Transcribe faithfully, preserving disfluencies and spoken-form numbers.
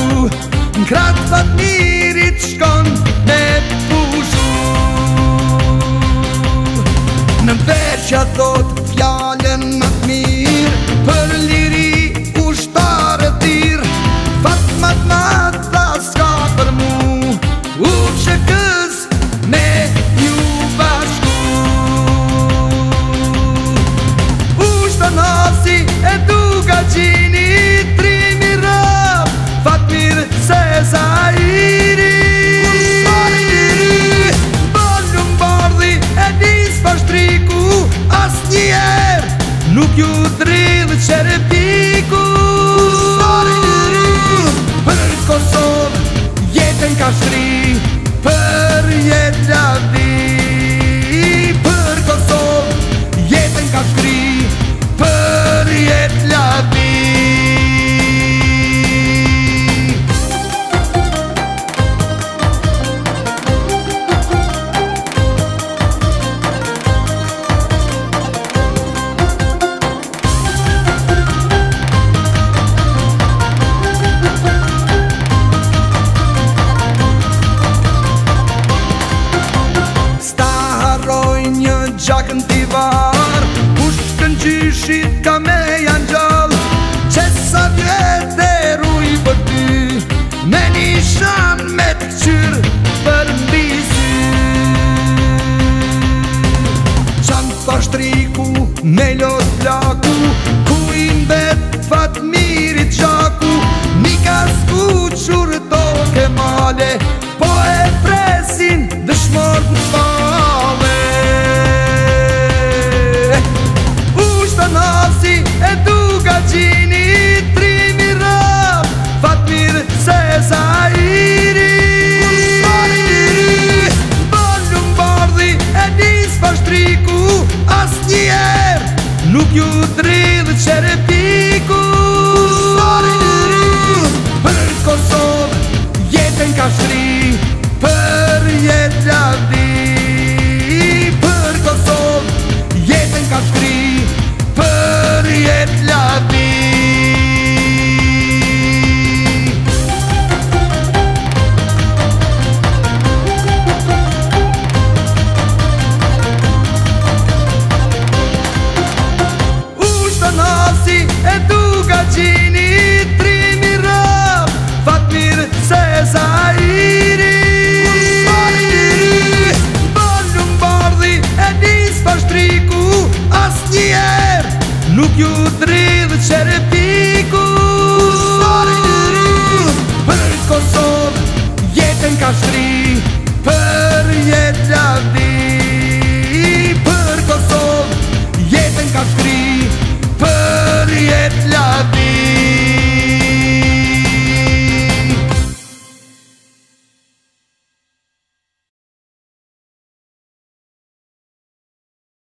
Në kratë Fatmirit shkon me pushu. Në veçja thot fjallën më t'mirë, për liri ushtarë tirë. Fatmat ma tha s'ka për mu, u që kës me ju bashku. Ushtanasi e duka gjini, trimi rap, Fatmir se Zairi. Balum bardhi e dis pashtriku, as njerë nuk ju dridhë qerepiku. Për Kosovë jetën ka shtri, për jetë lavi. Për Kosovë jetën ka shtri, për jetë lavi. Gjakën t'i varë, pushkën gjyshit ka me janë gjallë. Që sa vjetë e ruj për ty, me një shanë me t'qyrë për mbisi. Qanë pashtriku me lot plaku, ku i mbet Fatmirit gjaku. Mika s'kuqur do Kemale, po e presin dëshmor në fale. Ushtanasi e duka gjini, trimi rap, Fatmir se Zairi. Balum bardhi e dis pashtriku, as njerë nuk ju dridhë qerepiku. Për Kosovë jetën ka shtri, për jetë lavi. Për Kosovë jetën ka shtri, për jetë lavi. Ushtanasi e duka gjini, trimi rap, Fatmir se Zairi. Balum bardhi e dis pashtriku, as njerë nuk ju dridhë qerepiku. Për Kosovë jetën ka shtri, për jetë lavi.